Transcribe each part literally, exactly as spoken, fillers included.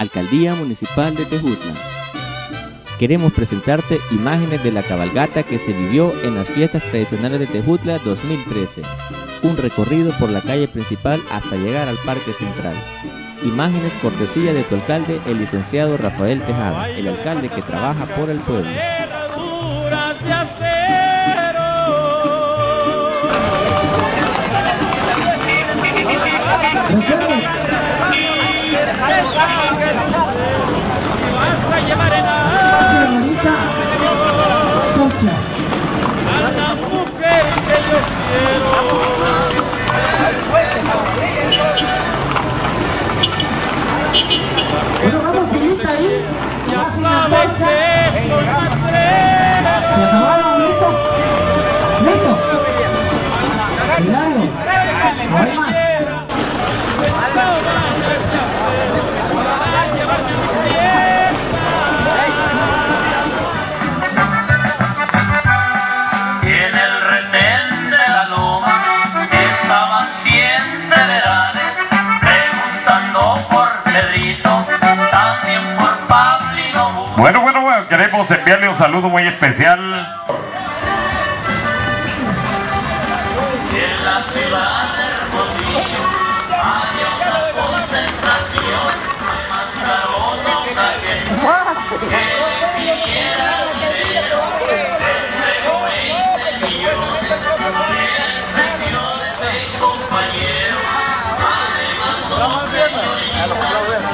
Alcaldía Municipal de Tejutla. Queremos presentarte imágenes de la cabalgata que se vivió en las fiestas tradicionales de Tejutla dos mil trece. Un recorrido por la calle principal hasta llegar al Parque Central. Imágenes cortesía de tu alcalde, el licenciado Rafael Tejada, el alcalde que trabaja por el pueblo. Bueno, vamos, Filita ahí. Ya sabes esto, se acabaron, listo. Listo. Cuidado. No hay más. Y en el retén de la loma estaban cien federales preguntando por Pedrito, también por Pablino. Bueno, bueno, bueno, queremos enviarle un saludo muy especial. Y en la ciudad de Hermosillo hay una concentración, hay más carota que que le pidiera dinero, entregó veinte millones, el precio de seis compañeros, además dos señoritas,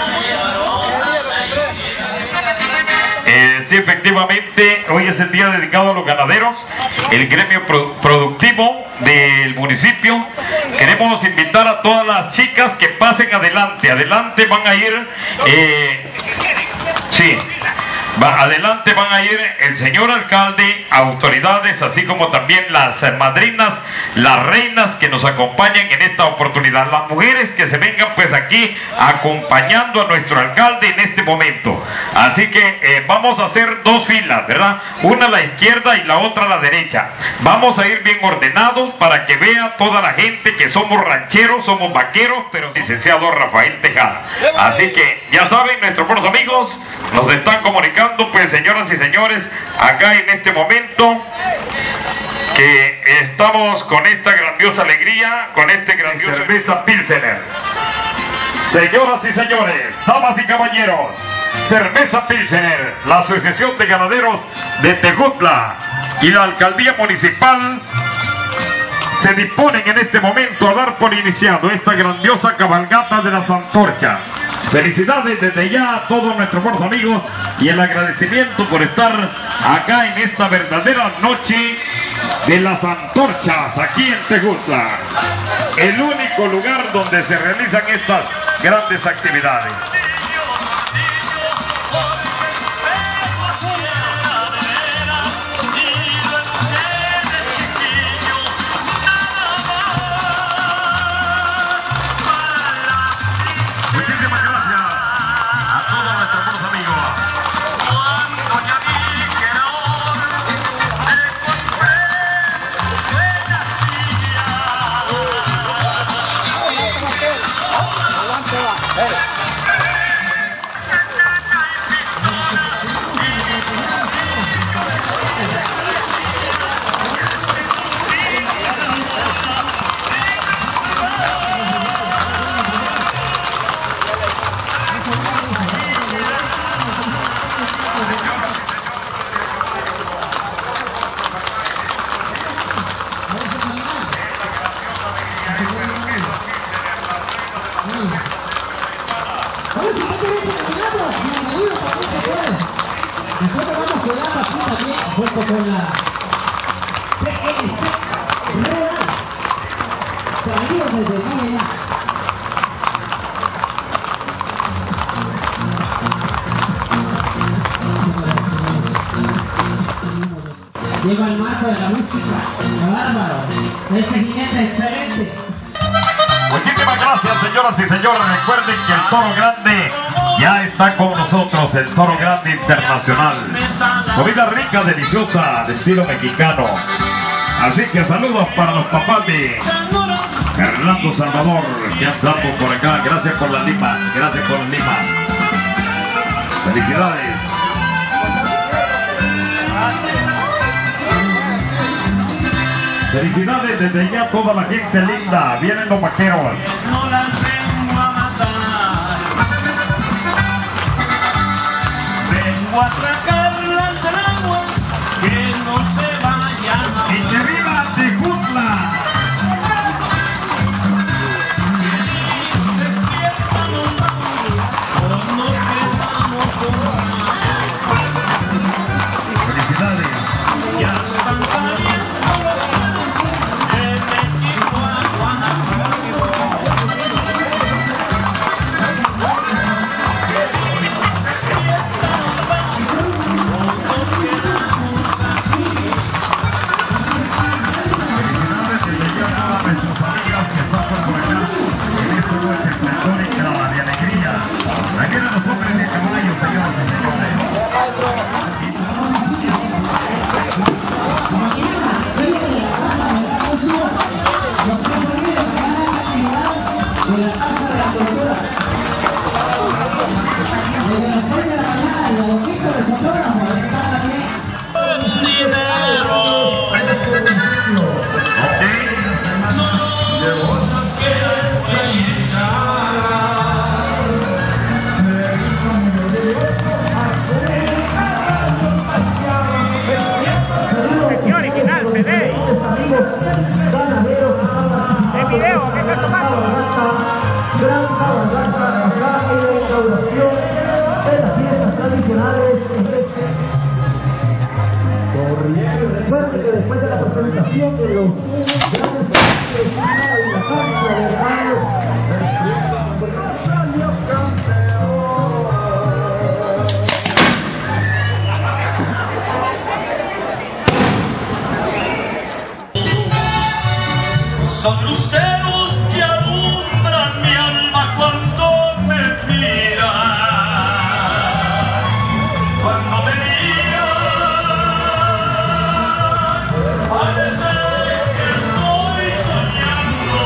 Eh, sí, efectivamente, hoy es el día dedicado a los ganaderos, el gremio pro productivo del municipio. Queremos invitar a todas las chicas que pasen adelante. Adelante van a ir, eh, sí, va, adelante van a ir el señor alcalde, autoridades, así como también las eh, madrinas, las reinas que nos acompañan en esta oportunidad. Las mujeres que se vengan pues aquí acompañando a nuestro alcalde en este momento. Así que eh, vamos a hacer dos filas, ¿verdad? Una a la izquierda y la otra a la derecha. Vamos a ir bien ordenados para que vea toda la gente que somos rancheros, somos vaqueros, pero licenciado Rafael Tejada. Así que ya saben, nuestros buenos amigos nos están comunicando, pues señoras y señores, acá en este momento que estamos con esta grandiosa alegría, con este grandioso cerveza Pilsener. Señoras y señores, damas y caballeros, cerveza Pilsener, la Asociación de Ganaderos de Tejutla y la Alcaldía Municipal se disponen en este momento a dar por iniciado esta grandiosa cabalgata de las antorchas. Felicidades desde ya a todos nuestros buenos amigos y el agradecimiento por estar acá en esta verdadera noche de las antorchas aquí en Tejutla, el único lugar donde se realizan estas grandes actividades. Muchísimas gracias a todos nuestros buenos amigos. Nosotros vamos quedando aquí también junto con la P N C Rural, traído desde aquí allá. Lleva el marco de la música, qué bárbaro, el seguimiento excelente. Muchísimas gracias, señoras y señores. Recuerden que el Toro Grande ya está con nosotros, el Toro Grande Internacional. Comida rica, deliciosa, de estilo mexicano. Así que saludos para los papás de Fernando Salvador, que estamos por acá. Gracias por la lima, gracias por la lima. Felicidades. Felicidades desde ya a toda la gente linda. Vienen los vaqueros. No las vengo a matar, vengo a sacarlas del agua, que no se vayan a... ¡Y que viva Tejutla! Felices fiestas nos vamos, o nos quedamos solos. Felicidades. Ya están saliendo los planes de México a Guanajuato. Felices fiestas nos vamos, o nos quedamos así. Felicidades desde ya a todas nuestras amigas que pasan por acá en esta noche pletórica de alegría. Aquí de los hombres de caballo, señoras y señores. De la Casa de la Cultura, desde las seis de la mañana, el logotipo de fotógrafo está también. Dinero, no quiero realizar. ¡Qué original, Fede! ¿El video? ¿Qué estás tomando? Gran cabalgata acá en la inauguración de las fiestas tradicionales en este corriente. Recuerden que después de la presentación de los grandes cantantes y la cancha de radio, salió campeón. Son luceros que alumbran mi alma cuando me miran, cuando me miran, parece que estoy soñando.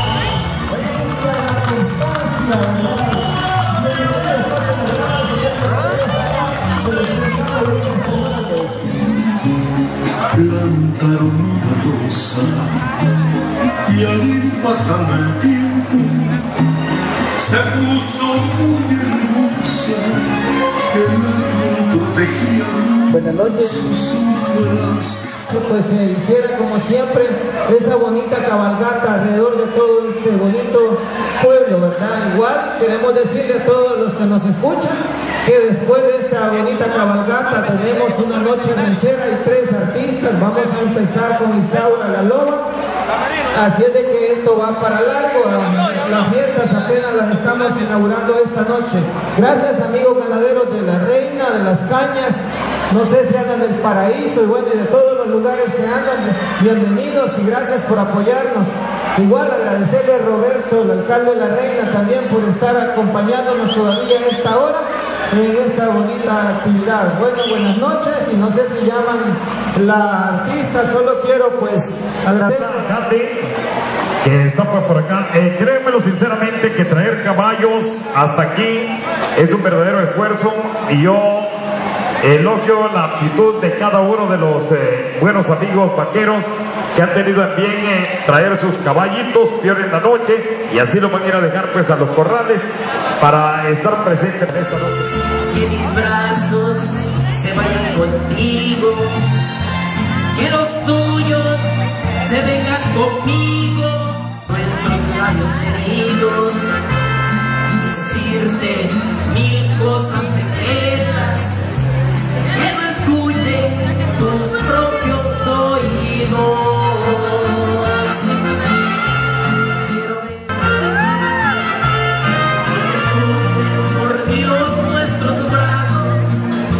Plantaron una rosa y al ir pasando el tiempo se puso muy hermosa, que me protegía. Buenas noches. Sus sombras. Pues se hiciera como siempre esa bonita cabalgata alrededor de todo este bonito pueblo, ¿verdad? Igual queremos decirle a todos los que nos escuchan que después de esta bonita cabalgata tenemos una noche ranchera y tres artistas. Vamos a empezar con Isaura la Loba, así es de que esto va para largo. Las fiestas apenas las estamos inaugurando esta noche. Gracias, amigos ganaderos de la Reina, de las Cañas, no sé si andan del Paraíso y bueno, y de todos los lugares que andan, bienvenidos y gracias por apoyarnos. Igual agradecerle a Roberto, el alcalde de la Reina, también por estar acompañándonos todavía en esta hora, en esta bonita actividad. Bueno, buenas noches y no sé si llaman la artista, solo quiero pues agradecer a Katy, que está pues por acá. Eh, créemelo sinceramente que traer caballos hasta aquí es un verdadero esfuerzo y yo elogio la actitud de cada uno de los eh, buenos amigos vaqueros que han tenido en bien eh, traer sus caballitos peor en la noche y así lo van a ir a dejar pues a los corrales para estar presentes en esta noche. Que mis brazos se vayan contigo, que los tuyos se vengan conmigo, nuestros labios heridos, decirte mil cosas secretas, que no escuchen tus propios oídos. Por Dios, nuestros brazos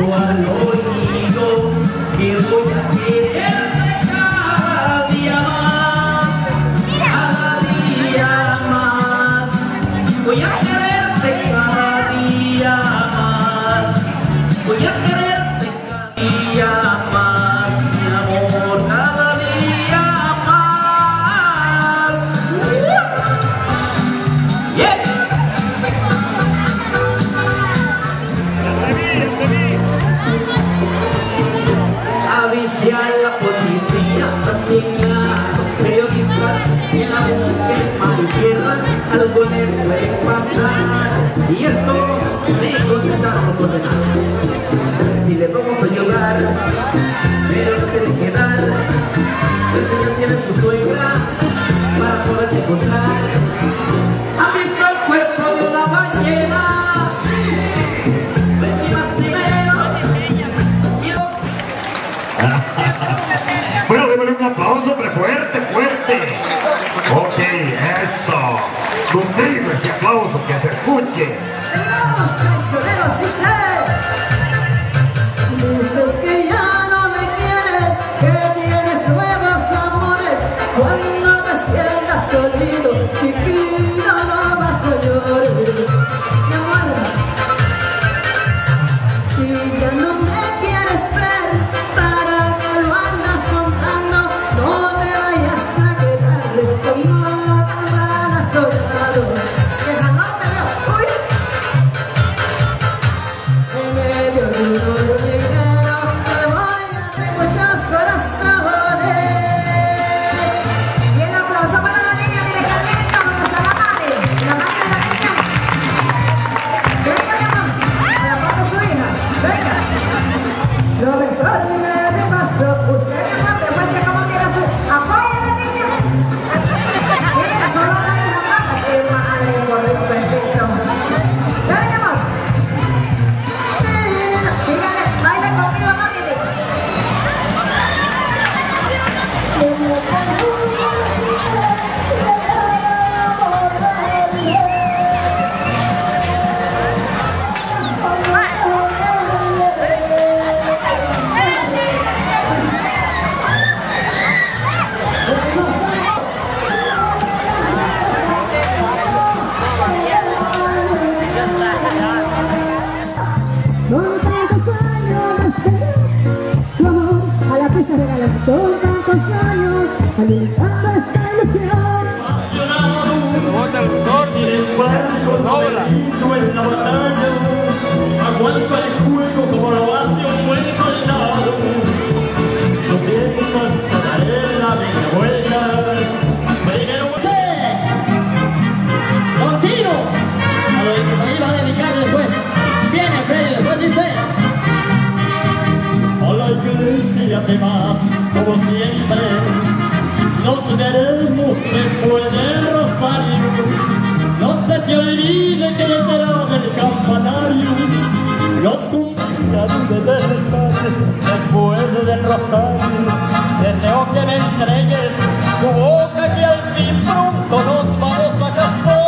al oído que voy a quererte cada día más, cada día más. Voy a quererte cada día más, voy a quererte cada día más, mi amor, cada día más. Yeah. Avise a la policía, también a periodistas que la busquen mar y tierra, algo le puede pasar y esto lejos de estar condenado. Si le vamos a ayudar, pero no tiene que dar, el Señor tiene su suegra para poder encontrar. ¿Han visto el cuerpo de una ballena? Vecinas primero y los... Bueno, démosle un aplauso, pero fuerte, fuerte. Ok, eso. Nutrido ese aplauso, que se escuche. Los traicioneros dicen, dices que ya no me quieres, que tienes nuevos amores. Cuando te sientas solito, chiquito, no vas a llorar. Mi amor, si ya no me quieres ver, para que lo andas contando, no te vayas a quedar como campana soldado. Déjalo, pero, uy. En medio de un hoyo ligero, te voy a dar muchos corazones. Y el aplauso para la niña directamente, donde está la madre, la madre de la niña. Venga, mi amor, a la mano de su hija, venga. Lo mejor me demasiado, usted mi amor, demuestre cómo quiere su apoyo a la niña. Mira, solo la hija pasa, que madre, correcto, perfecto. Venga, mi amor. Dígale, baile conmigo, mami. Son tantos años de esperar tu amor, a la fecha regalas. Son tantos años alimentando esta ilusión. Sin embargo, no delito en la batalla, aguanta el juego como lo hace un buen soldado. No piensas en la media vuelta, primero... Continuo a lo que se iba a dedicar después. Viene Freddy, después dice: a la iglesia te vas como siempre, nos veremos después del rosario. No se te olvide que detrás del campanario los cumpleaños de besar después del rosario. Deseo que me entregues tu boca, que al fin pronto nos vamos a casar.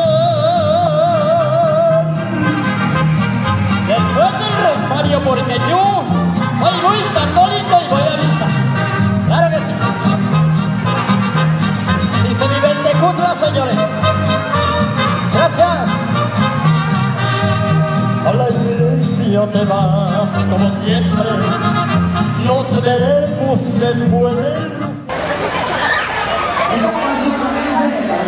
Después del rosario, porque yo soy muy católico y voy a misa. Claro que sí. Si se vive en Tejutla, señores. Gracias. A la iglesia te vas como siempre, nos veremos después del...